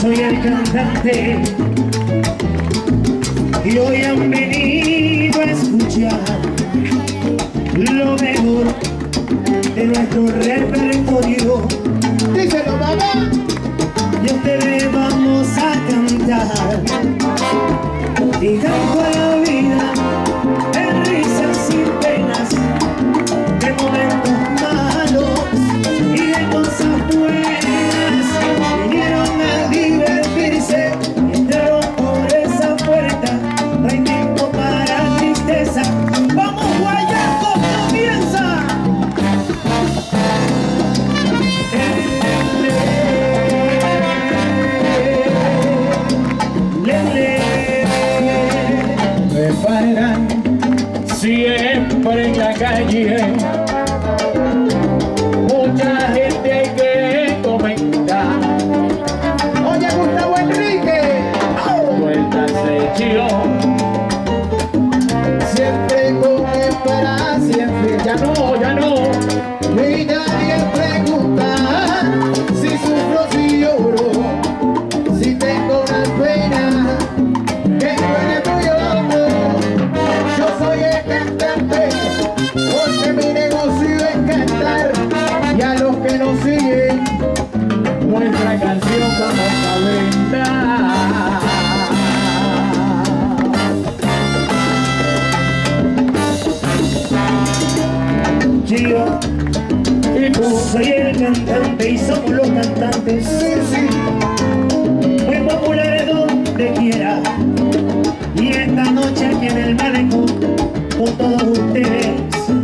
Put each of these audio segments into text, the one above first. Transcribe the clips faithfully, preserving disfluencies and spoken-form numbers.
soy el cantante y hoy han venido a escuchar lo mejor de nuestro repertorio. Díselo, mamá. Y a ustedes vamos a cantar y canto a la vida en risas sin penas, de momentos malos y de cosas buenas. Vinieron a divertirse, entraron por esa puerta, no hay tiempo para tristeza. ¡Vamos, guayacos, comienza! Me paran siempre en la calle, mucha gente hay que comentar. Oye, Gustavo Enrique, vueltas de chilón, siempre con esperanza, en fin, ya no, ya no. Y nadie pregunta si sufro, si lloro, si tengo una pena que duele muy hondo. Yo soy el cantante, porque mi negocio es cantar, y a los que nos siguen nuestra canción vamos a brindar. Yo Y tú, soy el cantante y somos los cantantes, sí, sí, muy populares donde quiera. Y esta noche aquí en el malecón con todos ustedes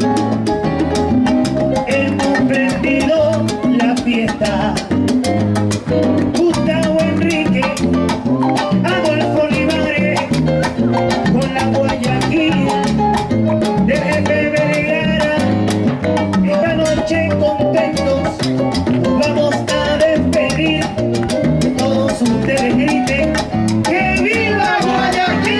hemos prendido la fiesta. Gustavo Enrique, Adolfo Olivares, con la Guayaquil del jefe Vergara. Esta noche contentos nos vamos a despedir. Que todos ustedes griten ¡que viva Guayaquil!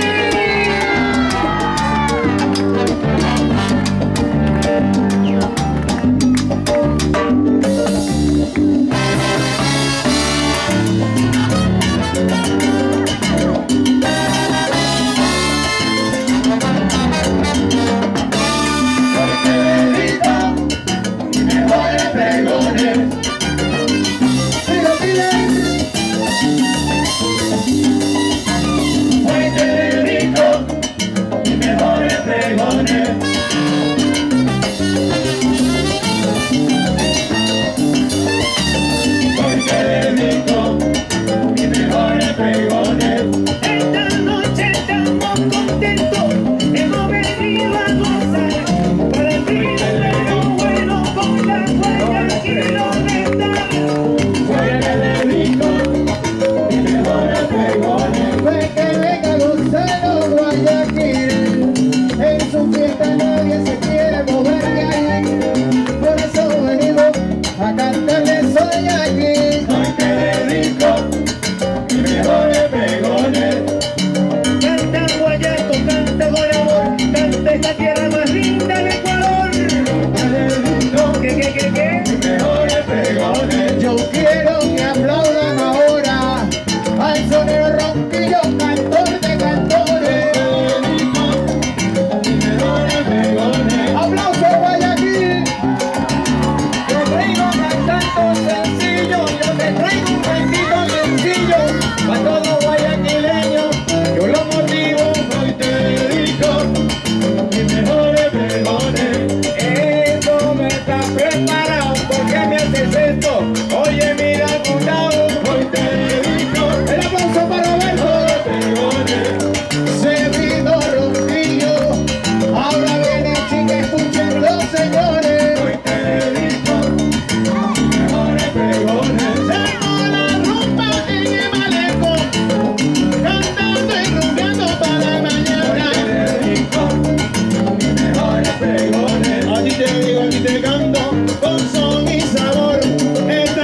Esta noche estamos contentos, hemos venido a gozar, para brindarle lo bueno con la Guayaquil donde está. Fue que le dijo mis mejores pregones, fue que venga Gonzalo Guayaquil, en su fiesta nadie se quiere mover de ahí, por eso venimos a cantarle soy aquí. Fue que le dijo mis mejores pregones, Canta Guayaco, canta Guayabor, canta esta tierra más linda del Ecuador. ¿Qué, qué, qué, qué? mis mejores pregones. Yo quiero que aplaudan ahora al sonero Ronquillo, cantor de cantores. Mis mejores pregones. ¡Aplauso Guayaquil! Yo traigo cantando sencillo, yo te traigo un cantito sencillo para todo guayaquileño. Yo lo motivo, hoy te dedico mis mejores pregones. Esto me está preparado, ¿por qué me haces esto? Oye, mira, Gustavo, hoy te dedico el aplauso para Alberto. Servido Ronquillo, ahora viene chica, escuchen los señores. Hoy te dedico mis mejores pregones. Tengo la rumba en el malecón, cantando y rumbeando para la mañana. Hoy te dedico mis mejores pregones. A ti te digo, a ti te canto con son y sabor.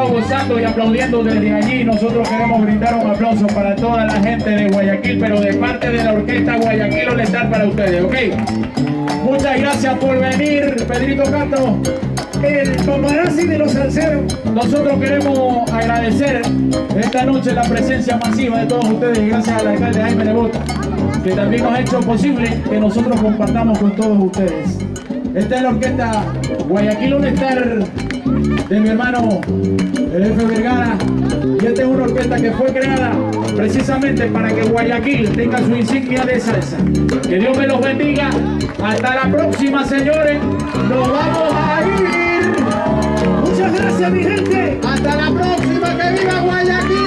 estado gozando y aplaudiendo desde allí. Nosotros queremos brindar un aplauso para toda la gente de Guayaquil, pero de parte de la orquesta Guayaquil All Star para ustedes, ¿ok? Muchas gracias por venir, Pedrito Castro. El paparazzi de los salseros. Nosotros queremos agradecer esta noche la presencia masiva de todos ustedes, gracias al alcalde Jaime Nebot, que también nos ha hecho posible que nosotros compartamos con todos ustedes. Esta es la orquesta Guayaquil All Star de mi hermano el F. Vergara, y esta es una orquesta que fue creada precisamente para que Guayaquil tenga su insignia de salsa. Que Dios me los bendiga. Hasta la próxima, señores. Nos vamos a ir. Muchas gracias, mi gente. Hasta la próxima, que viva Guayaquil.